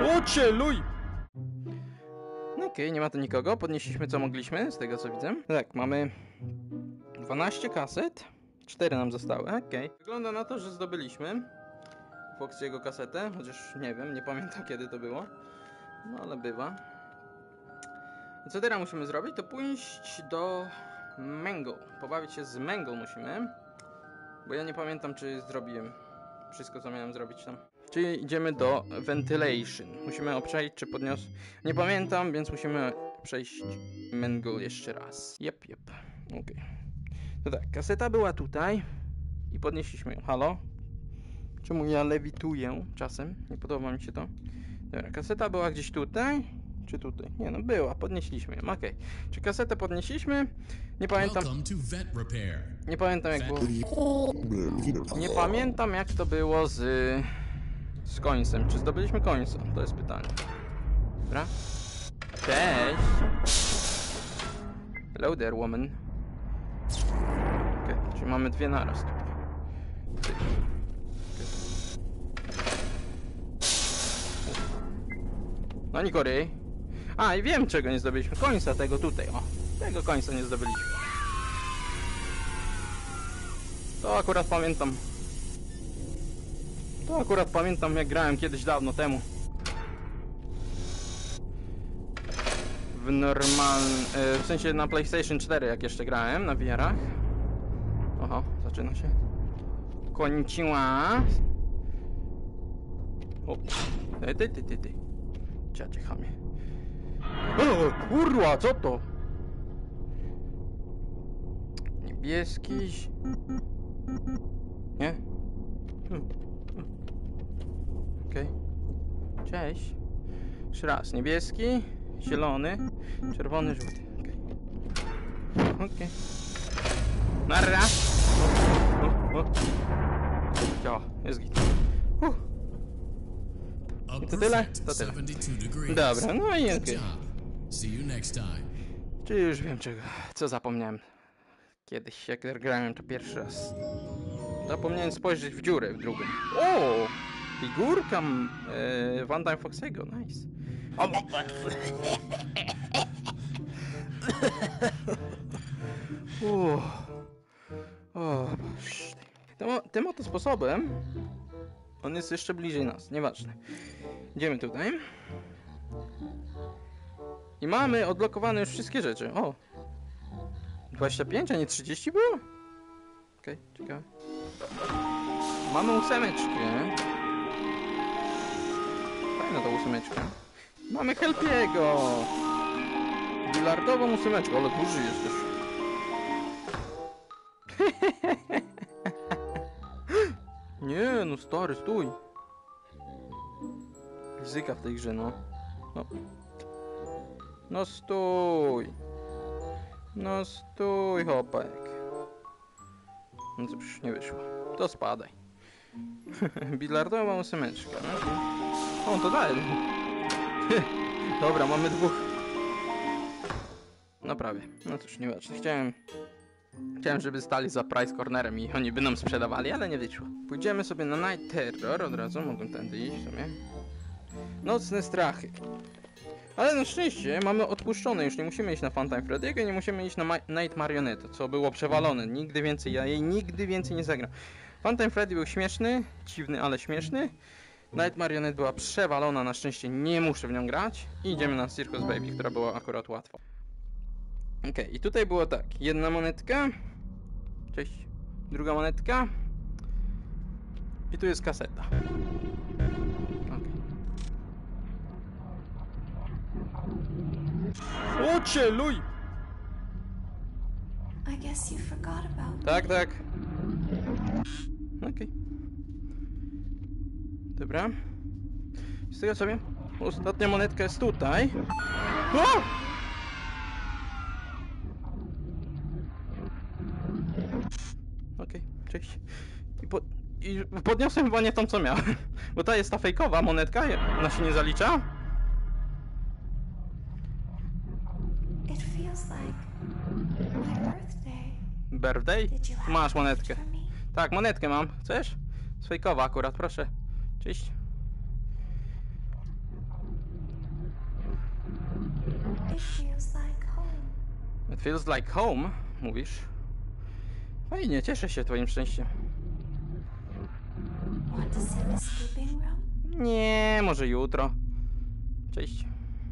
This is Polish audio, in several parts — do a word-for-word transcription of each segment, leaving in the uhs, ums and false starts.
Ocieluj! No okej, okay, nie ma tu nikogo. Podnieśliśmy co mogliśmy, z tego co widzę. Tak, mamy dwanaście kaset. cztery nam zostały, okej. Okay. Wygląda na to, że zdobyliśmy Foxy'ego kasetę, chociaż nie wiem, nie pamiętam kiedy to było. No ale bywa. I co teraz musimy zrobić? To pójść do Mangle. Pobawić się z Mangle musimy. Bo ja nie pamiętam, czy zrobiłem wszystko, co miałem zrobić tam. Czyli idziemy do Ventilation. Musimy obczaić, czy podniosł... Nie pamiętam, więc musimy przejść Mangle jeszcze raz. Jep, jep. Okej. Okay. To tak, kaseta była tutaj i podnieśliśmy ją. Halo? Czemu ja lewituję czasem? Nie podoba mi się to. Dobra, kaseta była gdzieś tutaj? Czy tutaj? Nie, no była, podnieśliśmy ją. Okej. Okay. Czy kasetę podnieśliśmy? Nie pamiętam. Nie pamiętam jak było. Nie pamiętam jak to było z... z końcem. Czy zdobyliśmy końca? To jest pytanie. Dobra. Cześć! Hello there, woman. Okej, okay, czyli mamy dwie naraz tutaj. Okay. No Nikory. A, i wiem czego nie zdobyliśmy. Końca tego tutaj, o. Tego końca nie zdobyliśmy. To akurat pamiętam. To akurat pamiętam jak grałem kiedyś dawno temu. W normalnym... W sensie na PlayStation cztery jak jeszcze grałem, na V R-ach. Oho, zaczyna się. Kończyła. O, ty, ty, ty, ty, ty. Ciacie chamie. O, kurwa, co to? Niebieski... Nie? Hmm. Okej. Okay. Cześć. Jeszcze raz. Niebieski, zielony, czerwony, żółty. Okej. Okay. Okej. Okay. Narra! O, o. Działa. Jest git. Uh. I to tyle? To tyle. Dobra, no i okej. Okay. Czyli już wiem czego, co zapomniałem. Kiedyś, jak grałem to pierwszy raz. Zapomniałem spojrzeć w dziurę w drugą. O! Figurka e, Van Dyne Foxy'ego, nice. O, o, tym, tym oto sposobem on jest jeszcze bliżej nas, nieważne. Idziemy tutaj. I mamy odblokowane już wszystkie rzeczy. O! dwadzieścia pięć, a nie trzydzieści było? Okej, okay, ciekawe. Mamy ósemeczkę. Fajna ta ósemeczka. Mamy Helpiego. Bilardową ósemeczkę, ale duży jest też. Nie, no stary, stój. Fizyka w tej grze, no. No, no stój. No stój, chłopak. No to już nie wyszło. To spadaj. Bilardowa ósemeczka. No. O, to dalej. Dobra, mamy dwóch. No prawie. No cóż, nieważne. Chciałem... Chciałem, żeby stali za Price Cornerem i oni by nam sprzedawali, ale nie wyszło. Pójdziemy sobie na Night Terror od razu. Mogę tędy iść w sumie. Nocne strachy. Ale na szczęście mamy odpuszczone, już nie musimy iść na Funtime Freddy'ego i nie musimy iść na Ma Night Marionette, co było przewalone. Nigdy więcej, ja jej nigdy więcej nie zagram. Funtime Freddy był śmieszny, dziwny, ale śmieszny. Night Marionette była przewalona, na szczęście nie muszę w nią grać. I idziemy na Circus Baby, która była akurat łatwa. Okej, okay, i tutaj było tak, jedna monetka. Cześć. Druga monetka. I tu jest kaseta. Ocieluj! Tak, tak. Okej. Okay. Dobra. Z tego co wiem, ostatnia monetka jest tutaj. O! Okej, okay, cześć. I, po, I podniosłem chyba nie tą co miałem. Bo ta jest ta fejkowa monetka, ona się nie zalicza. Birthday? Masz monetkę. Tak, monetkę mam. Chcesz? Fejkowa akurat, proszę. Cześć. It feels like home, mówisz? Fajnie, cieszę się twoim szczęściem. Want to see the sleeping room? Nie, może jutro. Cześć.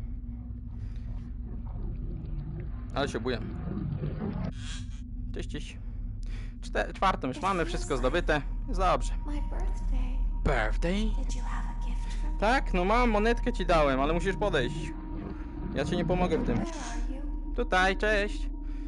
Ale się buję. Cześć, cześć. Czte czwartą już mamy, wszystko zdobyte. Jest dobrze. My birthday. Birthday? Did you have a gift for me? Tak, no mam, monetkę ci dałem, ale musisz podejść. Ja ci nie pomogę w tym. Where are you? Tutaj, cześć.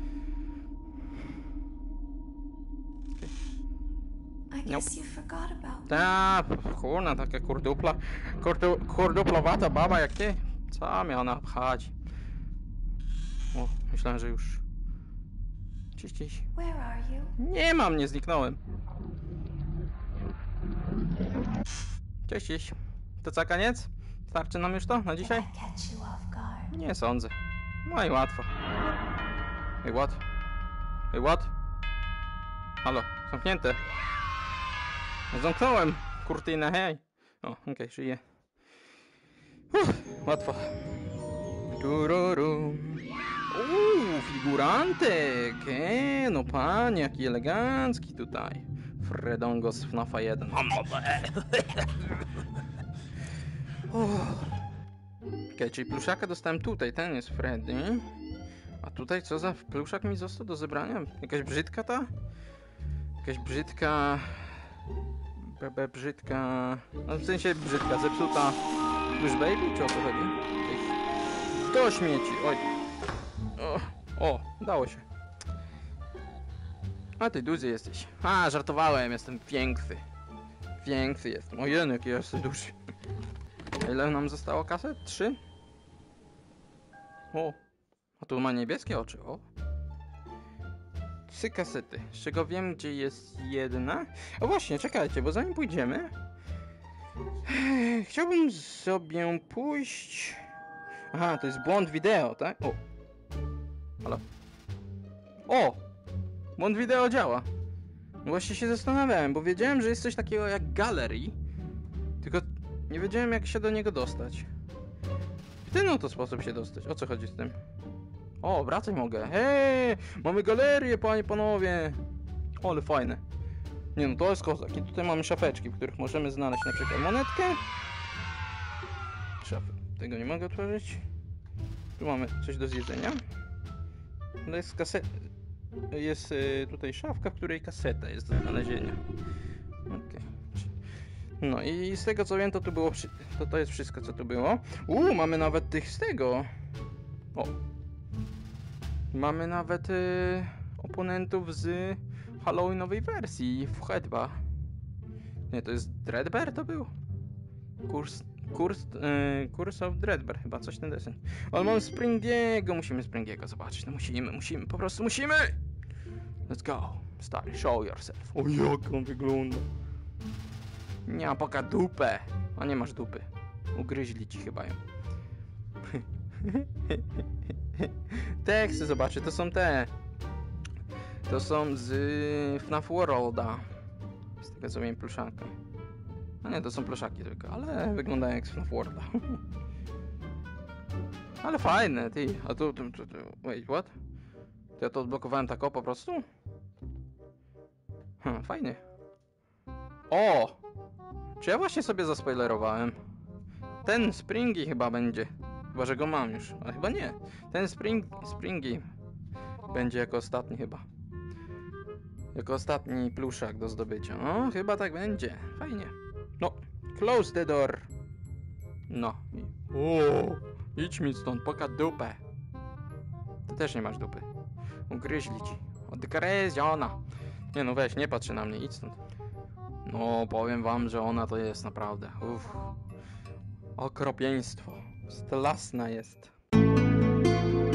I guess you forgot about me. Ta, kurna, taka kurdupla. Kurdu, kurduplowata baba jak ty. Co mnie ona obchodzi? O, myślałem, że już. Cześć, cześć. Where are you? Nie mam, nie zniknąłem. Cześć, cześć. To co, koniec? Starczy nam już to na Did dzisiaj? I catch you off guard? Nie sądzę. No i łatwo. Hey, what? Hey, what? Halo, zamknięte. Zamknąłem kurtynę, hej. O, okej, okay, żyję. Uff, łatwo. Tururu. Uuu, figurantek. E, no panie, jaki elegancki tutaj. Fredongo z FNAFa jeden. Okej, okay, czyli pluszaka dostałem tutaj, ten jest Freddy. A tutaj co za pluszak mi został do zebrania? Jakaś brzydka ta? Jakaś brzydka... Bebe brzydka... No w sensie brzydka, zepsuta... Plush Baby? Czy o co chodzi? Jakieś... Do śmieci, oj. O, o, dało się. A ty duży jesteś. A, żartowałem, jestem większy. Większy jestem. O jeden, jaki ja jestem duży. A ile nam zostało kaset? Trzy? O, a tu ma niebieskie oczy, o. Trzy kasety, z czego wiem, gdzie jest jedna. O właśnie, czekajcie, bo zanim pójdziemy... Chciałbym sobie pójść... Aha, to jest błąd wideo, tak? O. Halo. O! Błąd wideo działa. Właśnie się zastanawiałem, bo wiedziałem, że jest coś takiego jak gallery. Tylko nie wiedziałem, jak się do niego dostać. W ten oto sposób się dostać. O co chodzi z tym? O, wracać mogę. Hej! Mamy galerię, panie, panowie! O, ale fajne. Nie no, to jest kozak. I tutaj mamy szafeczki, w których możemy znaleźć na przykład monetkę. Szafy. Tego nie mogę otworzyć. Tu mamy coś do zjedzenia. No jest kaseta. Jest y, tutaj szafka, w której kaseta jest do znalezienia. Okay. No i z tego co wiem, to tu było. Przy... To, to jest wszystko, co tu było. Uuu, mamy nawet tych z tego. O. Mamy nawet y, oponentów z Halloweenowej wersji w Hedba. Nie, to jest Dreadbear to był? Kurs. Kurs. Yy, Kurs of Dreadbear, chyba coś ten desen. Ale mam Springiego, musimy Springiego zobaczyć. No musimy, musimy, po prostu musimy! Let's go. Stary, show yourself. O, jak on wygląda. Nie ma poka dupę. A nie masz dupy. Ugryźli ci chyba ją. Te chcę zobaczyć, to są te. To są z FNAF Worlda. Z tego co wiem, pluszaka. A nie, to są pluszaki tylko, ale wyglądają jak z FNAF Worlda. Ale fajne, ty. A tu, tu, tu, tu. Wait, what? To ja to odblokowałem tak o po prostu? Hm, fajny. O! Czy ja właśnie sobie zaspoilerowałem? Ten Springi chyba będzie. Chyba, że go mam już. Ale chyba nie. Ten Spring, Springi będzie jako ostatni chyba. Jako ostatni pluszak do zdobycia. O, chyba tak będzie. Fajnie. No, close the door. No. O, idź mi stąd, poka dupę. Ty też nie masz dupy. Ugryźli ci. Odgryziona. Nie no, weź, nie patrz na mnie, idź stąd. No, powiem wam, że ona to jest naprawdę. Uff. Okropieństwo. Straszna jest.